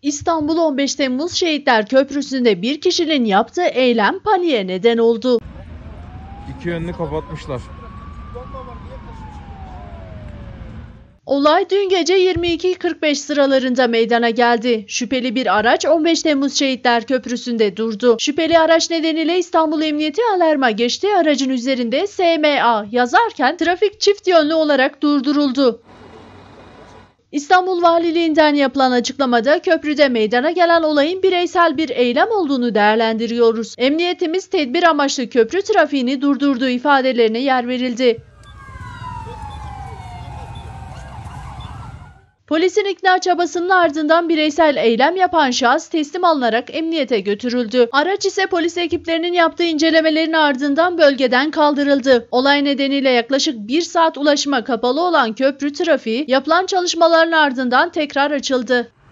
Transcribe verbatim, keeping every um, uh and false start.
İstanbul on beş Temmuz Şehitler Köprüsü'nde bir kişinin yaptığı eylem paniğe neden oldu. İki yönünü kapatmışlar. Olay dün gece yirmi iki kırk beş sıralarında meydana geldi. Şüpheli bir araç on beş Temmuz Şehitler Köprüsü'nde durdu. Şüpheli araç nedeniyle İstanbul Emniyeti alarma geçtiği aracın üzerinde S M A yazarken trafik çift yönlü olarak durduruldu. İstanbul Valiliğinden yapılan açıklamada köprüde meydana gelen olayın bireysel bir eylem olduğunu değerlendiriyoruz. Emniyetimiz tedbir amaçlı köprü trafiğini durdurduğu ifadelerine yer verildi. Polisin ikna çabasının ardından bireysel eylem yapan şahıs teslim alınarak emniyete götürüldü. Araç ise polis ekiplerinin yaptığı incelemelerin ardından bölgeden kaldırıldı. Olay nedeniyle yaklaşık bir saat ulaşıma kapalı olan köprü trafiği yapılan çalışmaların ardından tekrar açıldı.